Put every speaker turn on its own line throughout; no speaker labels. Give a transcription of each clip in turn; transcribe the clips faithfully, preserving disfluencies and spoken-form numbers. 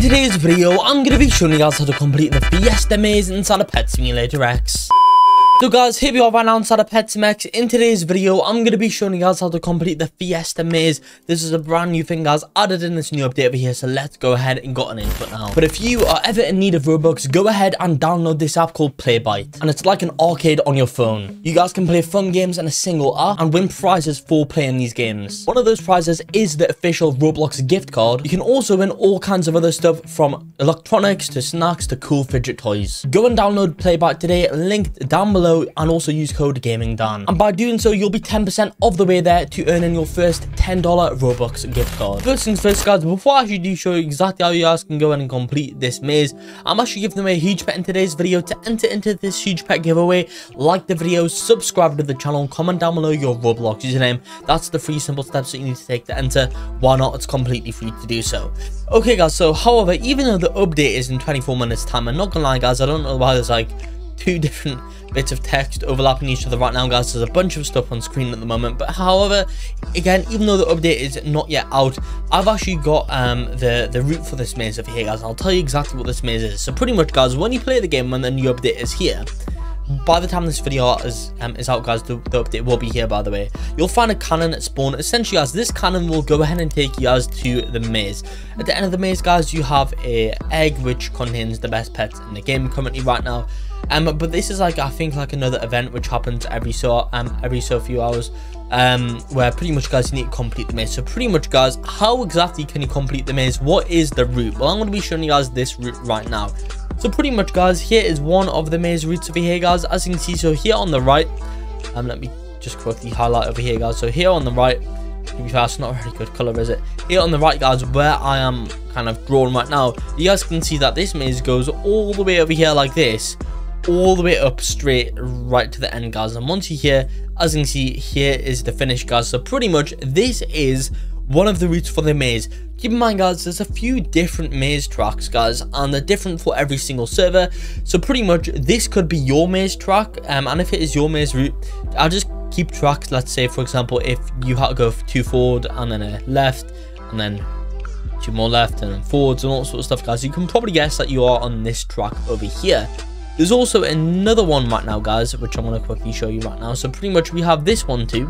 today's video, I'm going to be showing you guys how to complete the Fiesta Maze inside of Pet Simulator X. So guys, here we are right now inside of Pet Sim X. In today's video, I'm going to be showing you guys how to complete the Fiesta Maze. This is a brand new thing, guys, added in this new update over here, so let's go ahead and get on into it now. But if you are ever in need of Robux, go ahead and download this app called Playbyte. And it's like an arcade on your phone. You guys can play fun games in a single app and win prizes for playing these games. One of those prizes is the official Roblox gift card. You can also win all kinds of other stuff, from electronics to snacks to cool fidget toys. Go and download Playbyte today, linked down below, and also use code GAMINGDAN. And by doing so, you'll be ten percent of the way there to earning your first ten dollar Robux gift card. First things first, guys, before I actually do show you exactly how you guys can go in and complete this maze, I'm actually giving away a huge pet in today's video. To enter into this huge pet giveaway, like the video, subscribe to the channel, comment down below your Roblox username. That's the three simple steps that you need to take to enter. Why not? It's completely free to do so. Okay, guys, so however, even though the update is in twenty-four minutes time, I'm not gonna lie, guys, I don't know why there's like two different bits of text overlapping each other right now, guys. There's a bunch of stuff on screen at the moment, but however, again, even though the update is not yet out, I've actually got um the the route for this maze over here, guys. I'll tell you exactly what this maze is. So pretty much, guys, when you play the game, when the new update is here, by the time this video is um, is out, guys, the, the update will be here, by the way. You'll find a cannon at spawn. Essentially, guys, this cannon will go ahead and take you guys to the maze. At the end of the maze, guys, you have a egg which contains the best pets in the game currently right now. Um, but this is like, I think, like another event which happens every so um every so few hours, um where pretty much, guys, you need to complete the maze. So pretty much, guys, how exactly can you complete the maze? What is the route? Well, I'm going to be showing you guys this route right now. So pretty much, guys, here is one of the maze routes over here, guys, as you can see. So here on the right, um let me just quickly highlight over here, guys. So here on the right, to be fair, it's not a very good color, is it? Here on the right, guys, where I am kind of drawn right now, you guys can see that this maze goes all the way over here like this, all the way up straight right to the end, guys. And once you're here, as you can see, here is the finish, guys. So pretty much this is one of the routes for the maze. Keep in mind, guys, there's a few different maze tracks, guys, and they're different for every single server. So pretty much this could be your maze track, um and if it is your maze route, I'll just keep track. Let's say, for example, if you had to go two forward and then a left and then two more left and then forwards and all sorts of stuff, guys, you can probably guess that you are on this track over here. There's also another one right now, guys, which I'm going to quickly show you right now. So pretty much we have this one too.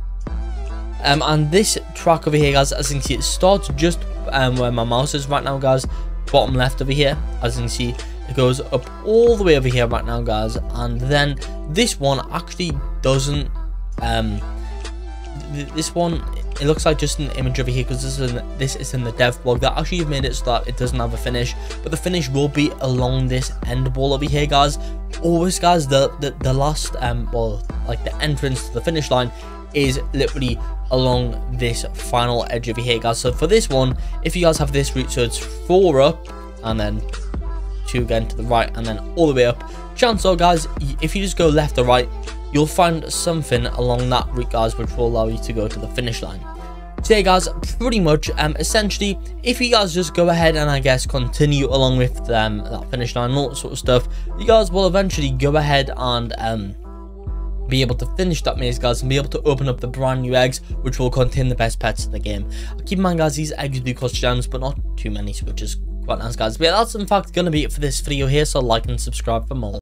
Um, and this track over here, guys, as you can see, it starts just um, where my mouse is right now, guys. Bottom left over here. As you can see, it goes up all the way over here right now, guys. And then this one actually doesn't... Um, th this one... It looks like just an image over here, because this is in, this is in the dev blog. That actually have made it so that it doesn't have a finish, but the finish will be along this end wall over here, guys. Always, guys, the the, the last um well, like the entrance to the finish line is literally along this final edge over here, guys. So for this one, if you guys have this route, so it's four up and then two again to the right and then all the way up, chances are, guys, if you just go left or right, you'll find something along that route, guys, which will allow you to go to the finish line. So yeah, guys, pretty much, um, essentially, if you guys just go ahead and I guess continue along with um, that finish line and all that sort of stuff, you guys will eventually go ahead and um, be able to finish that maze, guys, and be able to open up the brand new eggs, which will contain the best pets in the game. Keep in mind, guys, these eggs do cost gems, but not too many, which is quite nice, guys. But yeah, that's in fact going to be it for this video here, so like and subscribe for more.